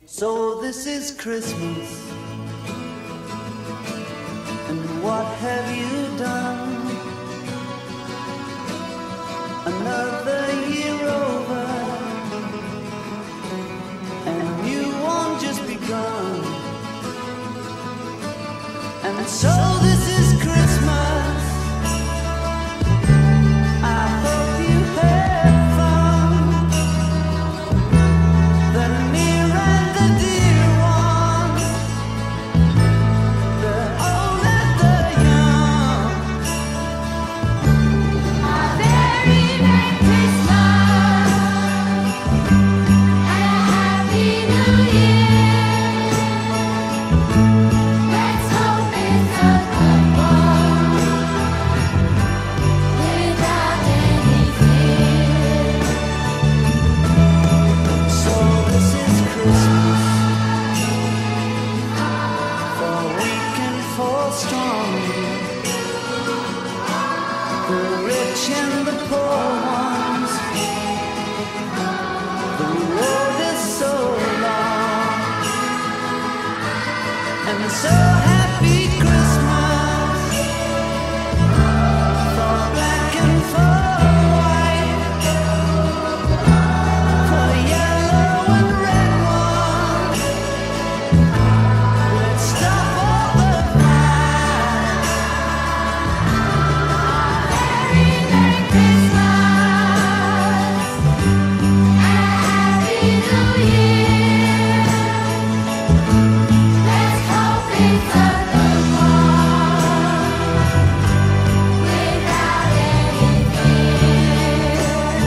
So this is Christmas, and what have you done? Another year over, and a new one just begun. And so this is Christmas. I hope you had fun. The near and the dear ones, the old and the young. A very Merry Christmas and a Happy New Year. Let's hope it's a good one without any fear. So this is Christmas, for weak and for strong, the rich and the poor ones. The road is so long, and so happy Christmas for black and for white, for the yellow and red ones. Let's stop all the fight. Very Merry Christmas and a Happy New Year. Let's hope it's a good one without any fear.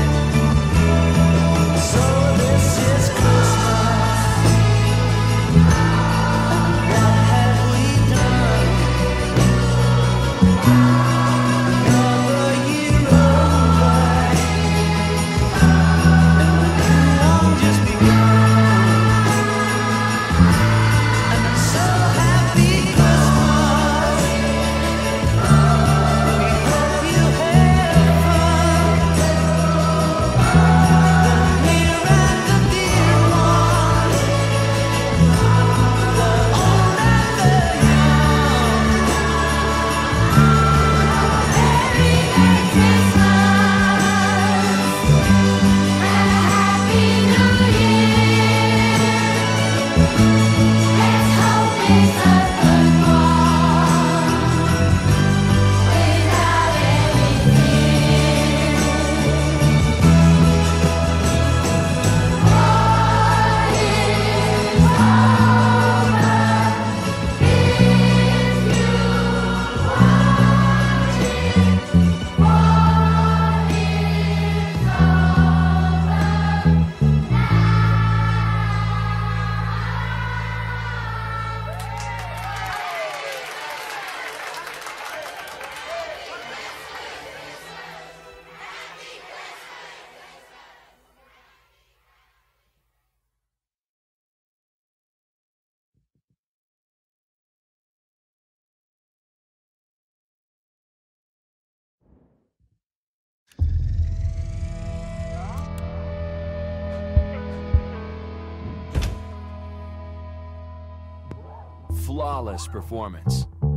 So this is Christmas, and what have we done? Another year over, and the new one just begun. And I'm so happy Christmas. We hope you had fun. The near and the dear ones, the old and the young. Very Merry Christmas and a Happy New Year. Let's hope it's a good one without any fear. What is Flawless performance.